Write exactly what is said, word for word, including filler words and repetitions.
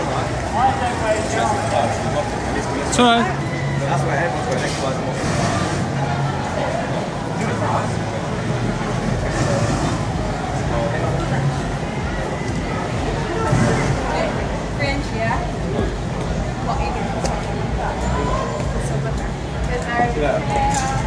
It's alright. That's what I had. That's what next French, yeah? What you do? Yeah.